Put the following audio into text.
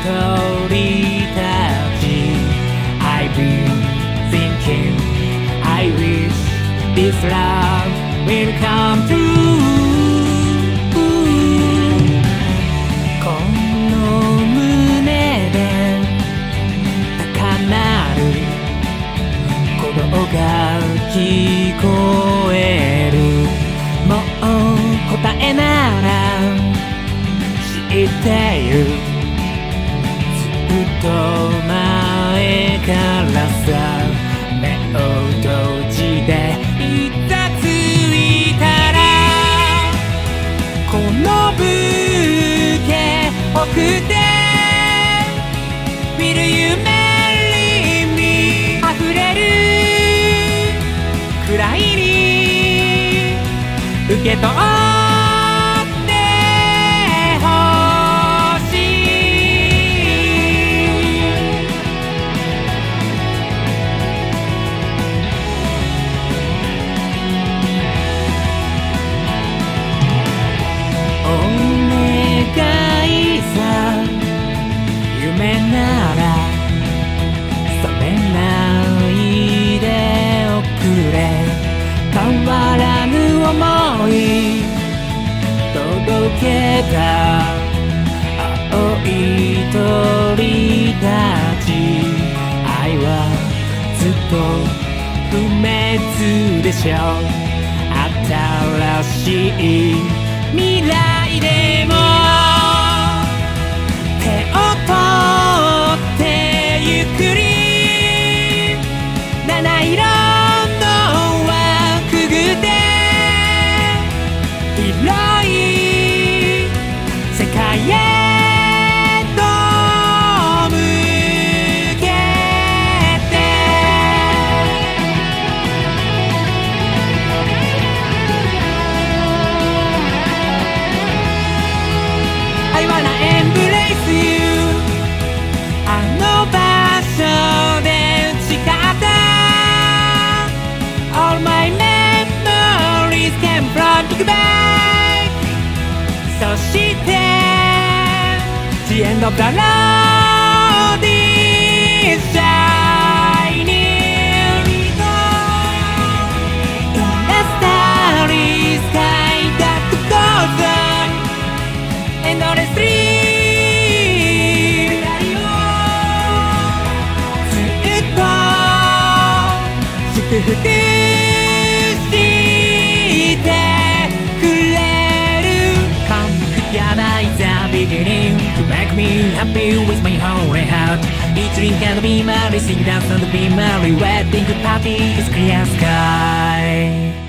鳥達 I've been thinking I wish this love will come true この胸で高鳴る鼓動が聞こえるもう答えなら知っているずっと前からさ目を閉じて膝ついたらこのブーケ贈って見る夢に溢れるくらいに受け取ってほしいお願いさ夢なら覚めないでおくれ変わらぬ想い届けた青い鳥達愛はずっと不滅でしょ新しい未来でも手を取ってゆっくり七色の輪くぐって広い世界へと向けて I wanna embrace you あの場所で誓った All my memories came from big bang そして The end of the road is shining in the starry sky that goes on endlessly ずっと祝福してくれる Come together is the beginning to make me happy with my whole heart Each drink can be merry, sing dance and be merry Wedding party is clear sky